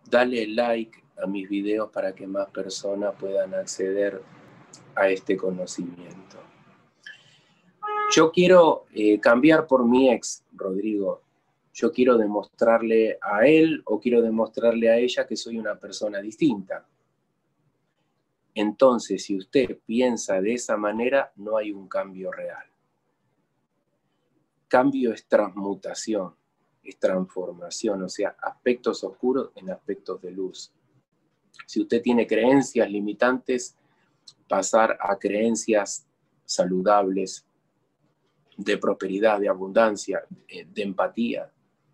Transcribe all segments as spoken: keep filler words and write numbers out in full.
dale like a mis videos para que más personas puedan acceder a este conocimiento. Yo quiero eh, cambiar por mi ex, Rodrigo. Yo quiero demostrarle a él o quiero demostrarle a ella que soy una persona distinta. Entonces, si usted piensa de esa manera, no hay un cambio real. Cambio es transmutación, es transformación, o sea, aspectos oscuros en aspectos de luz. Si usted tiene creencias limitantes, pasar a creencias saludables, de prosperidad, de abundancia, de empatía.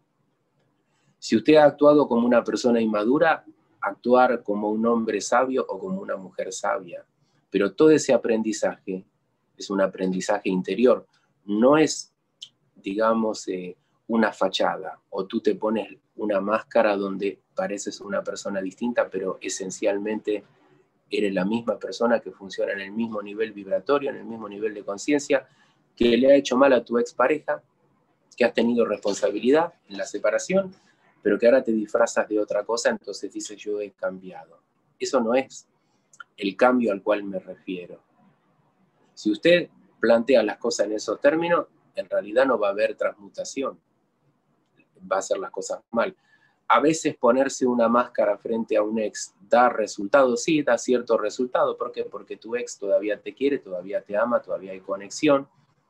Si usted ha actuado como una persona inmadura, actuar como un hombre sabio o como una mujer sabia. Pero todo ese aprendizaje es un aprendizaje interior. No es, digamos, eh, una fachada, o tú te pones una máscara donde pareces una persona distinta, pero esencialmente eres la misma persona que funciona en el mismo nivel vibratorio, en el mismo nivel de conciencia, que le ha hecho mal a tu expareja, que has tenido responsabilidad en la separación, pero que ahora te disfrazas de otra cosa, entonces dices yo he cambiado. Eso no es el cambio al cual me refiero. Si usted plantea las cosas en esos términos, en realidad no va a haber transmutación, va a hacer las cosas mal. A veces ponerse una máscara frente a un ex da resultado, sí, da cierto resultado. ¿Por qué? Porque tu ex todavía te quiere, todavía te ama, todavía hay conexión.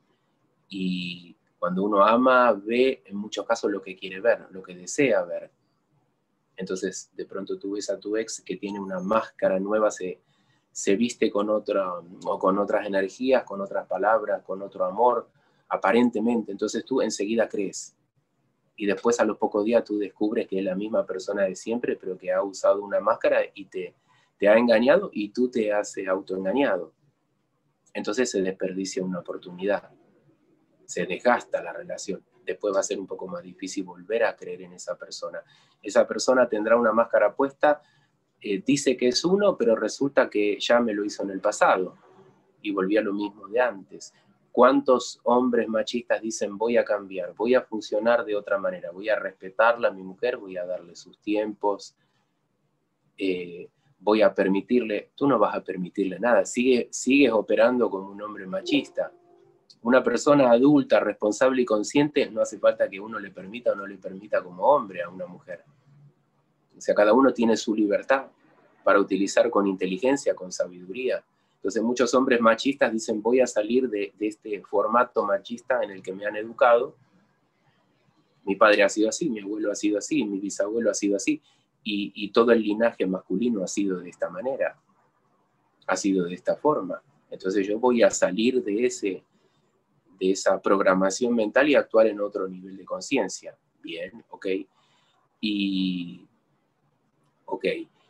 Y cuando uno ama, ve en muchos casos lo que quiere ver, lo que desea ver. Entonces, de pronto tú ves a tu ex que tiene una máscara nueva, se, se viste con otra, o con otras energías, con otras palabras, con otro amor, aparentemente. Entonces tú enseguida crees. Y después a los pocos días tú descubres que es la misma persona de siempre, pero que ha usado una máscara y te, te ha engañado y tú te has autoengañado. Entonces se desperdicia una oportunidad. Se desgasta la relación. Después va a ser un poco más difícil volver a creer en esa persona. Esa persona tendrá una máscara puesta, eh, dice que es uno, pero resulta que ya me lo hizo en el pasado y volví a lo mismo de antes. ¿Cuántos hombres machistas dicen voy a cambiar, voy a funcionar de otra manera, voy a respetarla a mi mujer, voy a darle sus tiempos, eh, voy a permitirle? Tú no vas a permitirle nada, sigue, sigues operando como un hombre machista. Una persona adulta, responsable y consciente, no hace falta que uno le permita o no le permita como hombre a una mujer. O sea, cada uno tiene su libertad para utilizar con inteligencia, con sabiduría. Entonces muchos hombres machistas dicen voy a salir de, de este formato machista en el que me han educado. Mi padre ha sido así, mi abuelo ha sido así, mi bisabuelo ha sido así, y, y todo el linaje masculino ha sido de esta manera, ha sido de esta forma. Entonces yo voy a salir de, ese, de esa programación mental y actuar en otro nivel de conciencia. Bien, ok. Y, ok.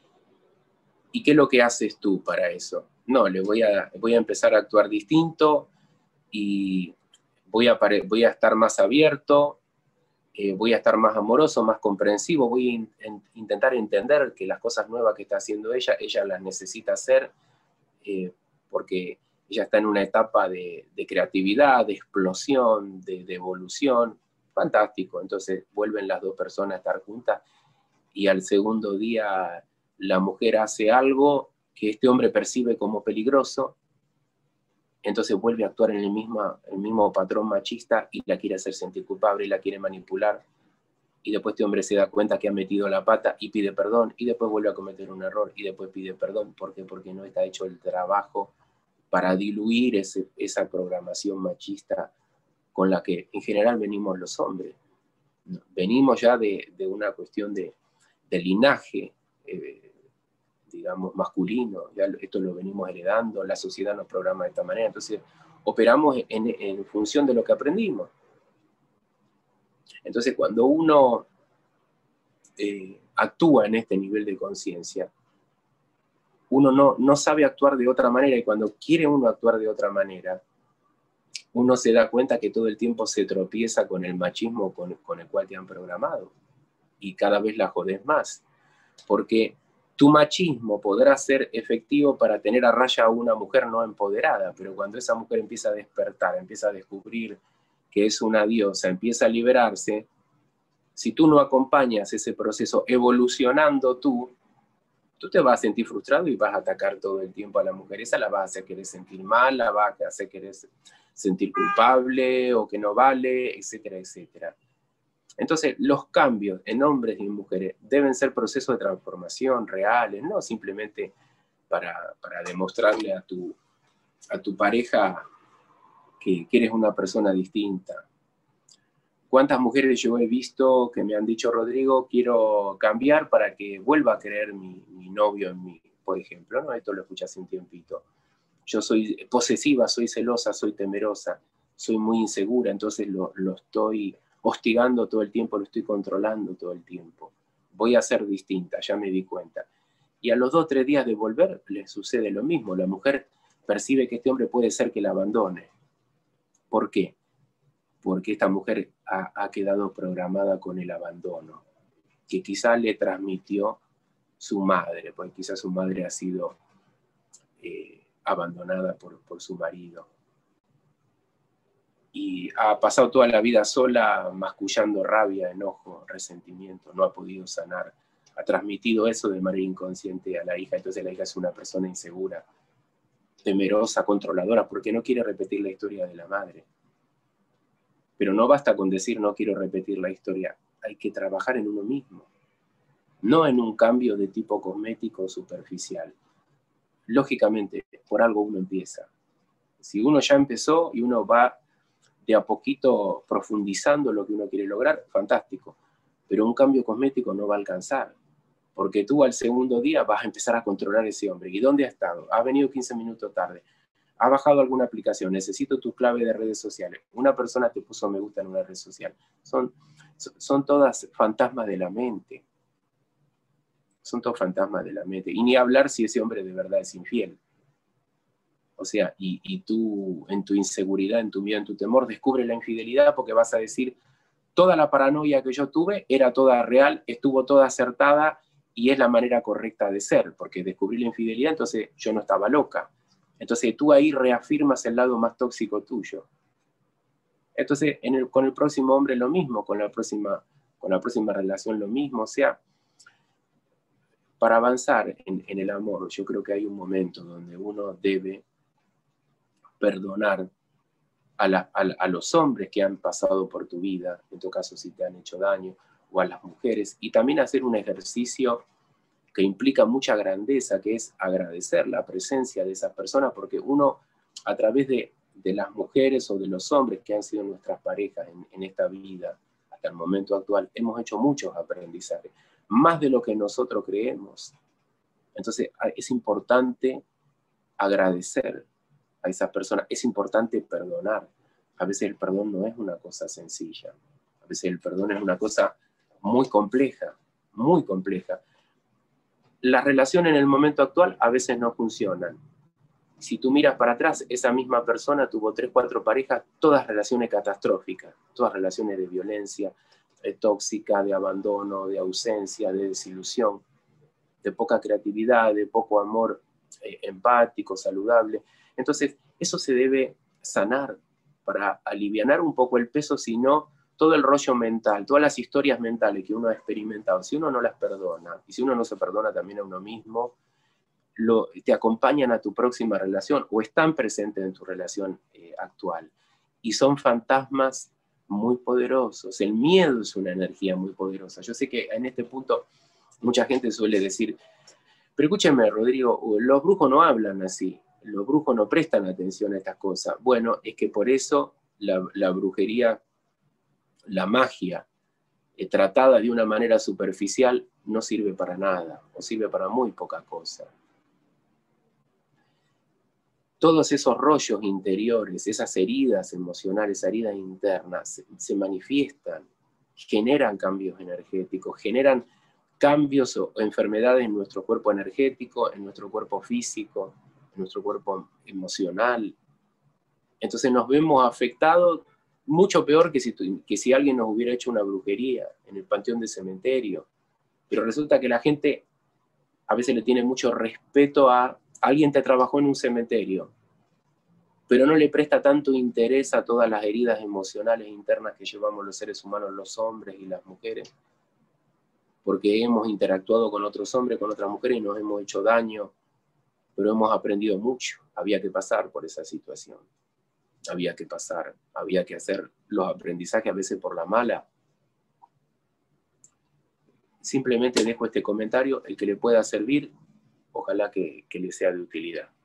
¿Y qué es lo que haces tú para eso? No, le voy a, voy a empezar a actuar distinto y voy a, voy a estar más abierto, eh, voy a estar más amoroso, más comprensivo, voy a in, in, intentar entender que las cosas nuevas que está haciendo ella, ella las necesita hacer eh, porque ella está en una etapa de, de creatividad, de explosión, de, de evolución. Fantástico. Entonces vuelven las dos personas a estar juntas y al segundo día la mujer hace algo que este hombre percibe como peligroso, entonces vuelve a actuar en el mismo, el mismo patrón machista y la quiere hacer sentir culpable y la quiere manipular. Y después este hombre se da cuenta que ha metido la pata y pide perdón, y después vuelve a cometer un error y después pide perdón. ¿Por qué? Porque no está hecho el trabajo para diluir ese, esa programación machista con la que en general venimos los hombres. Venimos ya de, de una cuestión de, de linaje, eh, digamos, masculino, ya esto lo venimos heredando, la sociedad nos programa de esta manera, entonces operamos en, en función de lo que aprendimos. Entonces cuando uno eh, actúa en este nivel de conciencia, uno no, no sabe actuar de otra manera, y cuando quiere uno actuar de otra manera, uno se da cuenta que todo el tiempo se tropieza con el machismo con, con el cual te han programado, y cada vez la jodés más, porque tu machismo podrá ser efectivo para tener a raya a una mujer no empoderada, pero cuando esa mujer empieza a despertar, empieza a descubrir que es una diosa, empieza a liberarse, Si tú no acompañas ese proceso evolucionando tú, tú te vas a sentir frustrado y vas a atacar todo el tiempo a la mujer. Esa la vas a hacer querer sentir mal, la vas a hacer querer sentir culpable o que no vale, etcétera, etcétera. Entonces, los cambios en hombres y mujeres deben ser procesos de transformación reales, no simplemente para, para demostrarle a tu, a tu pareja que, que eres una persona distinta. ¿Cuántas mujeres yo he visto que me han dicho, Rodrigo, quiero cambiar para que vuelva a creer mi, mi novio en mí, por ejemplo? ¿No? Esto lo escuché hace un tiempito. Yo soy posesiva, soy celosa, soy temerosa, soy muy insegura, entonces lo, lo estoy hostigando todo el tiempo, lo estoy controlando todo el tiempo. Voy a ser distinta, ya me di cuenta. Y a los dos o tres días de volver, le sucede lo mismo. La mujer percibe que este hombre puede ser que la abandone. ¿Por qué? Porque esta mujer ha, ha quedado programada con el abandono, que quizá le transmitió su madre, porque quizá su madre ha sido eh, abandonada por, por su marido. Y ha pasado toda la vida sola, mascullando rabia, enojo, resentimiento, no ha podido sanar, ha transmitido eso de manera inconsciente a la hija, entonces la hija es una persona insegura, temerosa, controladora, porque no quiere repetir la historia de la madre. Pero no basta con decir no quiero repetir la historia, hay que trabajar en uno mismo, no en un cambio de tipo cosmético o superficial. Lógicamente, por algo uno empieza. Si uno ya empezó y uno va de a poquito profundizando lo que uno quiere lograr, fantástico. Pero un cambio cosmético no va a alcanzar, porque tú al segundo día vas a empezar a controlar a ese hombre. ¿Y dónde ha estado? Ha venido quince minutos tarde. ¿Ha bajado alguna aplicación? Necesito tu clave de redes sociales. Una persona te puso me gusta en una red social. Son, son todas fantasmas de la mente. Son todos fantasmas de la mente. Y ni hablar si ese hombre de verdad es infiel. O sea, y, y tú en tu inseguridad, en tu miedo, en tu temor, descubre la infidelidad porque vas a decir, toda la paranoia que yo tuve era toda real, estuvo toda acertada y es la manera correcta de ser, porque descubrí la infidelidad, entonces yo no estaba loca. Entonces tú ahí reafirmas el lado más tóxico tuyo. Entonces en el, con el próximo hombre lo mismo, con la, próxima, con la próxima relación lo mismo. O sea, para avanzar en, en el amor, yo creo que hay un momento donde uno debe perdonar a, la, a, a los hombres que han pasado por tu vida, en tu caso si te han hecho daño, o a las mujeres, y también hacer un ejercicio que implica mucha grandeza, que es agradecer la presencia de esas personas, porque uno, a través de, de las mujeres o de los hombres que han sido nuestras parejas en, en esta vida, hasta el momento actual, hemos hecho muchos aprendizajes, más de lo que nosotros creemos. Entonces, es importante agradecer a esas personas, es importante perdonar. A veces el perdón no es una cosa sencilla, a veces el perdón es una cosa muy compleja, muy compleja. Las relaciones en el momento actual a veces no funcionan. Si tú miras para atrás, esa misma persona tuvo tres, cuatro parejas, todas relaciones catastróficas, todas relaciones de violencia, de tóxica, de abandono, de ausencia, de desilusión, de poca creatividad, de poco amor eh, empático, saludable. Entonces, eso se debe sanar para alivianar un poco el peso, si no, todo el rollo mental, todas las historias mentales que uno ha experimentado, si uno no las perdona, y si uno no se perdona también a uno mismo, lo, te acompañan a tu próxima relación o están presentes en tu relación eh, actual. Y son fantasmas muy poderosos. El miedo es una energía muy poderosa. Yo sé que en este punto mucha gente suele decir, pero escúcheme, Rodrigo, los brujos no hablan así, los brujos no prestan atención a estas cosas. Bueno, es que por eso la, la brujería, la magia, eh, tratada de una manera superficial, no sirve para nada, o sirve para muy poca cosa. Todos esos rollos interiores, esas heridas emocionales, esas heridas internas, se, se manifiestan, generan cambios energéticos, generan cambios o enfermedades en nuestro cuerpo energético, en nuestro cuerpo físico, en nuestro cuerpo emocional. Entonces nos vemos afectados mucho peor que si, que si alguien nos hubiera hecho una brujería en el panteón del cementerio. Pero resulta que la gente a veces le tiene mucho respeto a alguien que trabajó en un cementerio, pero no le presta tanto interés a todas las heridas emocionales internas que llevamos los seres humanos, los hombres y las mujeres, porque hemos interactuado con otros hombres, con otras mujeres y nos hemos hecho daño, pero hemos aprendido mucho. Había que pasar por esa situación, había que pasar, había que hacer los aprendizajes a veces por la mala. Simplemente dejo este comentario, el que le pueda servir, ojalá que, que le sea de utilidad.